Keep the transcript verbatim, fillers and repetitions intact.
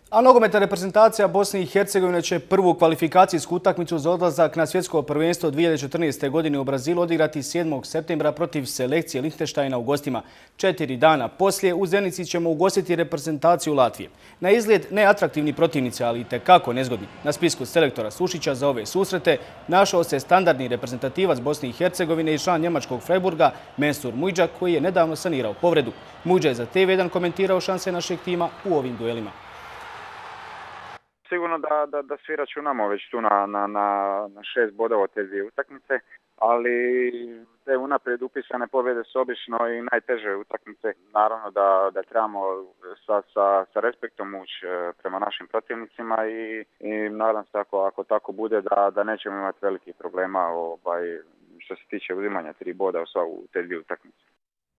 A nogometna reprezentacija Bosne i Hercegovine će prvu kvalifikacijsku utakmicu za odlazak na svjetsko prvenstvo dvije tisuće četrnaeste. godine u Brazilu odigrati sedmog septembra protiv selekcije Lihtenštajna u gostima. Četiri dana poslije u Zenici ćemo ugostiti reprezentaciju Latvije. Na izgled neatraktivni protivnici, ali itekako nezgodni. Na spisku selektora Sušića za ove susrete našao se standardni reprezentativac Bosne i Hercegovine i član njemačkog Freiburga Mensur Mujdža, koji je nedavno sanirao povredu. Mujdža je za T V jedan komentirao šanse našeg tima u ovim duelima. Sigurno da, da, da svi računamo već tu na, na, na, na šest bodova od te dvije utakmice, ali te unaprijed upisane pobjede su obično i najteže utakmice. Naravno da, da trebamo sa, sa, sa respektom ući prema našim protivnicima i, i naravno se ako, ako tako bude da, da nećemo imati velikih problema ovaj, što se tiče uzimanja tri boda u te dvije utakmice.